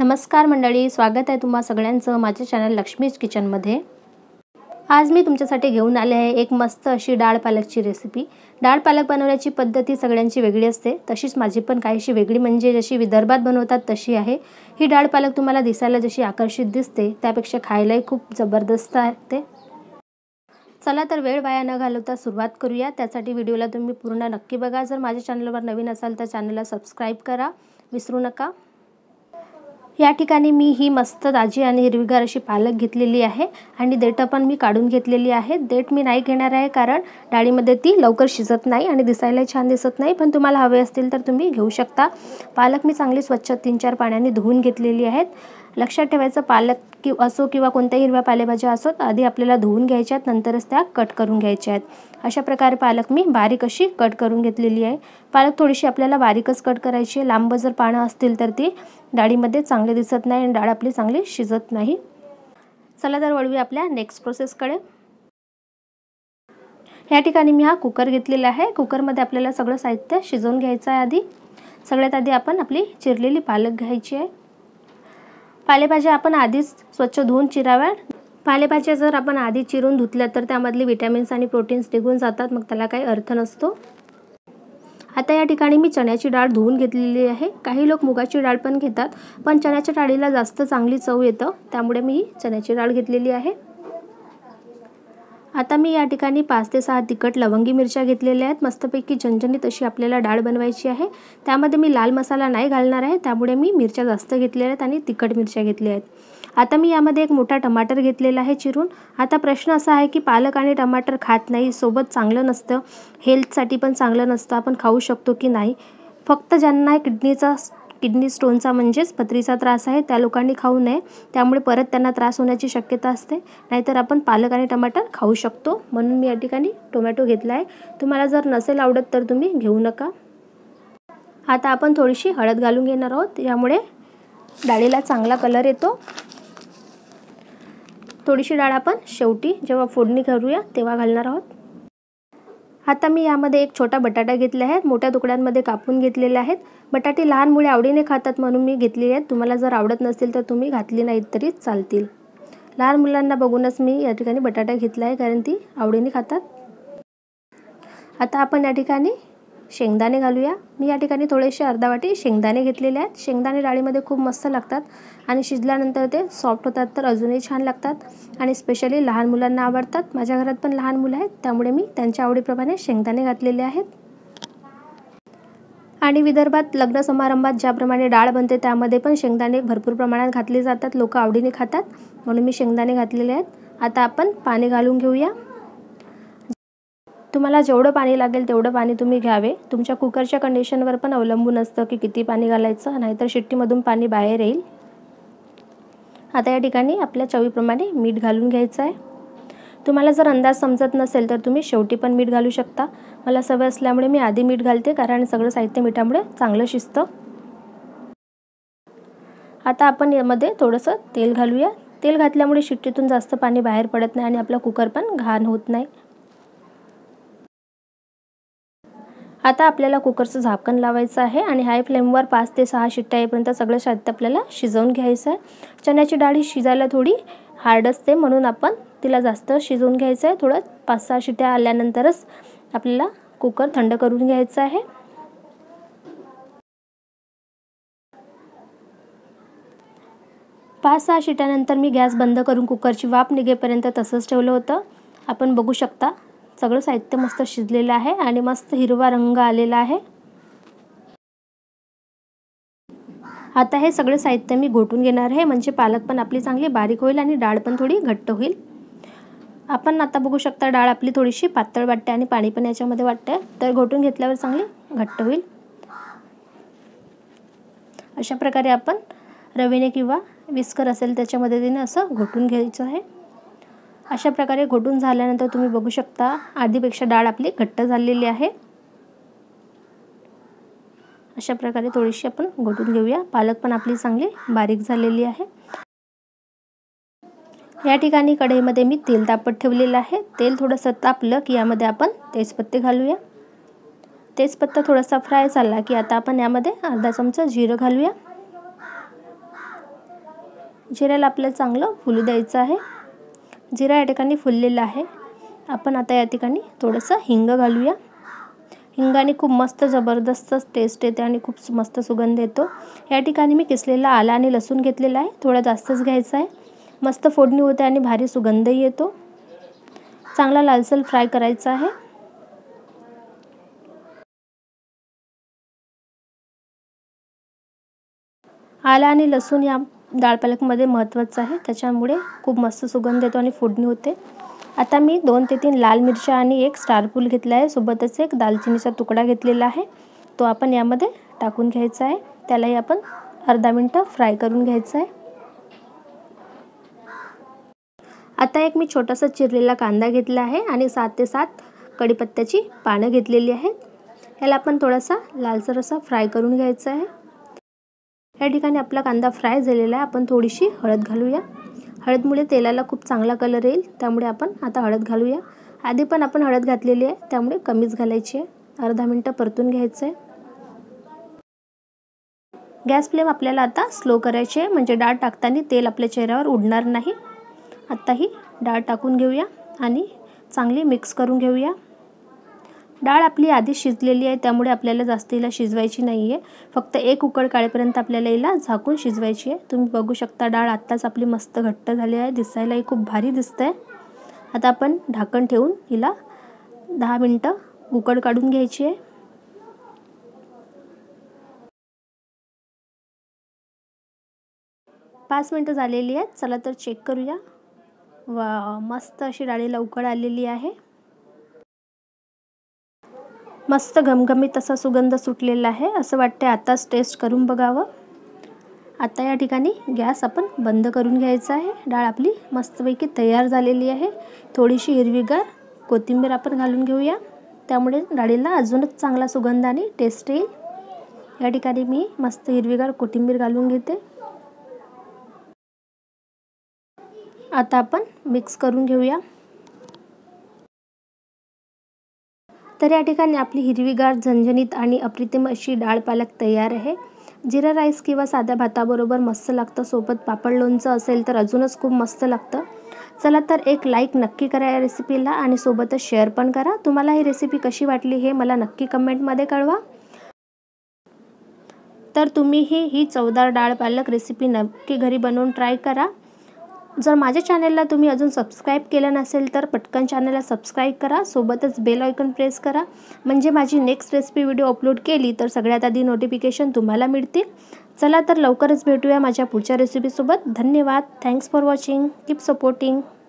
नमस्कार मंडळी, स्वागत आहे तुम्हा सगळ्यांचं माझ्या चॅनल लक्ष्मीज किचनमध्ये। आज मी तुमच्यासाठी घेऊन आले आहे एक मस्त अशी डाळ पालकची रेसिपी। डाळ पालक बनवण्याची पद्धती सगळ्यांची वेगळी असते, तशीच माझी पण काहीशी वेगळी, म्हणजे जशी विदर्भात बनवतात तशी आहे। ही डाळ पालक तुम्हाला दिसायला जशी आकर्षित दिसते त्यापेक्षा खायलाही खूप जबरदस्त आहे। चला तर वेळ वाया न घालवता सुरुवात करूया। त्यासाठी व्हिडिओला तुम्ही पूर्ण नक्की बघा। जर माझ्या चॅनलवर नवीन असाल तर चॅनलला सबस्क्राइब करा विसरू नका। या ठिकाणी मी ही मस्त ताजी आणि हिरवीगार अशी पालक घेतलेली आहे आणि देठ पण मी काढून घेतलेली आहे। देठ मी नाही घेणार आहे कारण डाळीमध्ये ती लवकर शिजत नाही आणि दिसायला छान दिसत नाही, पण तुम्हाला हवे असतील तर तुम्ही घेऊ शकता। पालक मी चांगली स्वच्छ 3-4 पाण्याने धुवून घेतलेली आहेत। लक्षात ठेवायचं, पालक असो किंवा कोणत्याही हिरव्या पालेभाज्या असोत, आधी आपल्याला धुवून घ्यायच्या आहेत, नंतरच त्या कट करून घ्यायच्या आहेत। अशा प्रकारे पालक मी बारीक अशी कट करून घेतलेली आहे। पालक थोडीशी आपल्याला बारीकच कट करायची आहे। लांब जर पानं असतील तर ती डाळीमध्ये चांगले दिसत नाही आणि डाळ आपली चांगली शिजत नाही। चला तर वळूया आपल्या नेक्स्ट प्रोसेसकडे। या ठिकाणी मी हा कुकर घेतलेला आहे। कुकरमध्ये आपल्याला सगळं साहित्य शिजवून घ्यायचं आहे। सगळ्यात आधी आपण आपली चिरलेली पालक घ्यायची आहे। पालेभाज्या आपण आधीच स्वच्छ धुवून चिराव्या। पालेभाज्या जर आपण आधी चिरून धुतल्या तर त्यामधले विटॅमिन्स आणि प्रोटीन्स निघून जातात, मग त्याला काही अर्थ नसतो। आता या ठिकाणी मी चण्याची डाळ धुवून घेतलेली आहे। काही लोक मुगाची डाळ पण घेतात, पण चण्याच्या डाळीला जास्त चांगली चव येतं, त्यामुळे मी चण्याची डाळ घेतलेली आहे। आता मी या ठिकाणी 5 ते 6 तिखट लवंगी मिरच्या घेतलेल्या आहेत। मस्तपैकी झणझणीत अशी आपल्याला डाळ बनवायची आहे। त्यामध्ये मी लाल मसाला नाही घालणार आहे, त्यामुळे मी मिरच्या जास्त घेतलेल्या आहेत आणि तिखट मिरच्या घेतल्या आहेत। आता मी यामध्ये एक मोठा टमाटर घेतलेला आहे चिरून। आता प्रश्न असा आहे की पालक आणि टमाटर खात नाही, सोबत चांगलं नसतं, हेल्थसाठी पण चांगलं नसतं, आपण खाऊ शकतो की नाही? फक्त ज्यांना किडनी स्टोनचा म्हणजेच पथरीचा त्रास आहे त्या लोकांनी खाऊ नये, त्यामुळे परत त्यांना त्रास होण्याची शक्यता असते। नाहीतर आपण पालक आणि टमाटर खाऊ शकतो, म्हणून मी या ठिकाणी टोमॅटो घेतला आहे। तुम्हाला जर नसेल आवडत तर तुम्ही घेऊ नका। आता आपण थोडीशी हळद घालून घेणार आहोत, यामुळे डाळीला चांगला कलर येतो। थोडीशी डाळ आपण शेवटी जेव्हा फोडणी करूया तेव्हा घालणार आहोत। आता मी यामध्ये एक छोटा बटाटा घेतला आहे, मोठ्या तुकड्यांमध्ये कापून घेतलेले आहेत। बटाटे लहान मुले आवडीने खातात म्हणून मी घेतलेले आहेत। तुम्हाला जर आवडत नसेल तर तुम्ही घातली नाहीत तरी चालतील। लहान मुलांना बघूनच मी या ठिकाणी बटाटा घेतला आहे, कारण ती आवडीने खातात। आता आपण या ठिकाणी शेंगदाणे घालूया। मी या ठिकाणी थोडेसे अर्धा वाटी शेंगदाणे घेतलेले आहेत। शेंगदाणे डाळीमध्ये खूप मस्त लागतात आणि शिजल्यानंतर ते सॉफ्ट होतात तर अजूनही छान लागतात आणि स्पेशली लहान मुलांना आवडतात। माझ्या घरात पण लहान मुलं आहेत, त्यामुळे मी त्यांच्या आवडीप्रमाणे शेंगदाणे घातलेले आहेत। आणि विदर्भात लग्न समारंभात ज्याप्रमाणे डाळ बनते त्यामध्ये पण शेंगदाणे भरपूर प्रमाणात घातले जातात, लोक आवडीने खातात, म्हणून मी शेंगदाणे घातलेले आहेत। आता आपण पाणी घालून घेऊया। तुम्हाला जेवढं पाणी लागेल तेवढं पाणी तुम्ही घ्यावे। तुमच्या कुकरच्या कंडिशनवर पण अवलंबून असतं की किती पाणी घालायचं, नाहीतर शिट्टीमधून पाणी बाहेर येईल। आता या ठिकाणी आपल्या चवीप्रमाणे मीठ घालून घ्यायचं आहे। तुम्हाला जर अंदाज समजत नसेल तर तुम्ही शेवटी पण मीठ घालू शकता। मला सवय असल्यामुळे मी आधी मीठ घालते, कारण सगळं साहित्य मिठामुळे चांगलं शिजतं। आता आपण यामध्ये थोडंसं तेल घालूया। तेल घातल्यामुळे शिट्टीतून जास्त पाणी बाहेर पडत नाही आणि आपला कुकर पण घाण होत नाही। आता आपल्याला कुकरचं झाकण लावायचं आहे आणि हाय फ्लेमवर 5 ते 6 शिट्ट्या येईपर्यंत सगळं साहित्य आपल्याला शिजवून घ्यायचं आहे। चण्याची डाळ ही शिजायला थोडी हार्ड असते, म्हणून आपण तिला जास्त शिजवून घ्यायचं आहे। थोडं 5-6 शिट्ट्या आल्यानंतरच आपल्याला कुकर थंड करून घ्यायचं आहे। पाच 6 शिट्ट्यानंतर मी गॅस बंद करून कुकरची वाफ निघेपर्यंत तसंच ठेवलं होतं। आपण बघू शकता सगळं साहित्य मस्त शिजलेलं आहे आणि मस्त हिरवा रंग आलेला आहे। आता हे सगळे साहित्य मी घोटून घेणार आहे, म्हणजे पालक पण आपली चांगली बारीक होईल आणि डाळ पण थोडी घट्ट होईल। आपण आता बघू शकता डाळ आपली थोडीशी पातळ वाटते आणि पाणी पण याच्यामध्ये वाटते, तर घोटून घेतल्यावर चांगली घट्ट होईल। अशा प्रकारे आपण रवीने किंवा विस्कर असेल त्याच्या मदतीने असं घोटून घ्यायचं आहे। अशा प्रकारे घोटून झाल्यानंतर तुम्ही बघू शकता आधीपेक्षा डाळ आपली घट्ट झालेली आहे। अशा प्रकारे थोडीशी आपण घोटून घेऊया। पालक पण आपली चांगली बारीक झालेली आहे। या ठिकाणी कढईमध्ये मी तेल तापत ठेवलेलं आहे। तेल थोडंसं तापलं की यामध्ये आपण तेजपत्ते घालूया। तेजपत्ता थोडासा फ्राय झाला की आता आपण यामध्ये अर्धा चमचा जिरं घालूया। जिऱ्याला आपल्याला चांगलं फुलू द्यायचं आहे। जिरा या ठिकाणी फुललेला आहे। आपण आता या ठिकाणी थोडंसं हिंग घालूया। हिंगाने खूप मस्त जबरदस्त टेस्ट येते आणि खूप मस्त सुगंध येतो। या ठिकाणी मी किसलेला आला आणि लसूण घेतलेला आहे, थोडा जास्तच घ्यायचा आहे। मस्त फोडणी होते आणि भारी सुगंधही येतो। चांगला लालसर फ्राय करायचा आहे। आला आणि लसूण या डाळ पालकमध्ये महत्त्वाचं आहे, त्याच्यामुळे खूप मस्त सुगंध येतो आणि फोडणी होते। आता मी 2 ते 3 लाल मिरच्या आणि 1 स्टार फूल घेतला आहे, सोबतच एक दालचिनीचा तुकडा घेतलेला आहे, तो आपण यामध्ये टाकून घ्यायचा आहे। त्यालाही आपण अर्धा मिनिट फ्राय करून घ्यायचं आहे। आता एक मी छोटासा चिरलेला कांदा घेतला आहे आणि 7 ते 7 कढीपत्त्याची पानं घेतलेली आहेत। याला आपण थोडासा लालसर असा फ्राय करून घ्यायचा आहे। या ठिकाणी आपला कांदा फ्राय झालेला आहे। आपण थोडीशी हळद घालूया। हळदमुळे तेलाला खूप चांगला कलर येईल, त्यामुळे आपण आता हळद घालूया। आधी पण आपण हळद घातलेली आहे, त्यामुळे कमीच घालायची आहे। अर्धा मिनिट परतून घ्यायचं आहे। गॅस फ्लेम आपल्याला आता स्लो करायची आहे, म्हणजे डाळ टाकताना तेल आपल्या चेहऱ्यावर उडणार नाही। आता ही डाळ टाकून घेऊया आणि चांगली मिक्स करून घेऊया। डाळ आपली आधी शिजलेली आहे, त्यामुळे आपल्याला जास्त हिला शिजवायची नाही आहे। फक्त एक उकळ काढेपर्यंत आपल्याला हिला झाकून शिजवायची आहे। तुम्ही बघू शकता डाळ आत्ताच आपली मस्त घट्ट झाली आहे, दिसायलाही खूप भारी दिसतंय। आता आपण ढाकण ठेवून हिला 10 मिनिटं उकळ काढून घ्यायची आहे। 5 मिनिटं झालेली आहेत, चला तर चेक करूया। वा, मस्त अशी डाळीला उकळ आलेली आहे। मस्त घमघमीत असा सुगंध सुटलेला आहे, असं वाटते आताच टेस्ट करून बघावं। आता या ठिकाणी गॅस आपण बंद करून घ्यायचा आहे। डाळ आपली मस्तपैकी तयार झालेली आहे। थोडीशी हिरवीगार कोथिंबीर आपण घालून घेऊया, त्यामुळे डाळीला अजूनच चांगला सुगंध आणि टेस्ट येईल। या ठिकाणी मी मस्त हिरवीगार कोथिंबीर घालून घेते। आता आपण मिक्स करून घेऊया। तर या ठिकाणी आपली हिरवीगार झणझणीत आणि अप्रतिम अशी डाळ पालक तयार आहे। जिरा राईस किंवा साध्या भाताबरोबर मस्त लागतं, सोबत पापड लोणचं असेल तर अजूनच खूप मस्त लागतं। चला तर एक लाईक नक्की करा या रेसिपीला आणि सोबतच शेअर पण करा। तुम्हाला ही रेसिपी कशी वाटली हे मला नक्की कमेंटमध्ये कळवा। तर तुम्हीही ही चवदार डाळ पालक रेसिपी नक्की घरी बनवून ट्राय करा। जर माझ्या चॅनलला तुम्ही अजून सबस्क्राईब केलं नसेल तर पटकन चॅनलला सबस्क्राईब करा, सोबतच बेल आयकॉन प्रेस करा, म्हणजे माझी नेक्स्ट रेसिपी व्हिडिओ अपलोड केली तर सगळ्यात आधी नोटिफिकेशन तुम्हाला मिळतील। चला तर लवकरच भेटूया माझ्या पुढच्या रेसिपीसोबत। धन्यवाद। Thanks for watching. Keep supporting.